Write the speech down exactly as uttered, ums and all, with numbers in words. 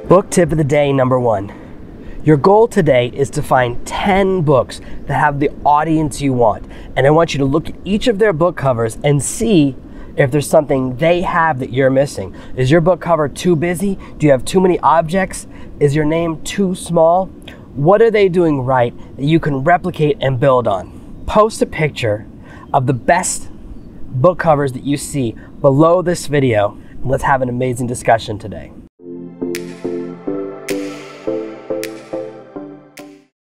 Book tip of the day number one. Your goal today is to find ten books that have the audience you want. And I want you to look at each of their book covers and see if there's something they have that you're missing. Is your book cover too busy? Do you have too many objects? Is your name too small? What are they doing right that you can replicate and build on? Post a picture of the best book covers that you see below this video. Let's have an amazing discussion today.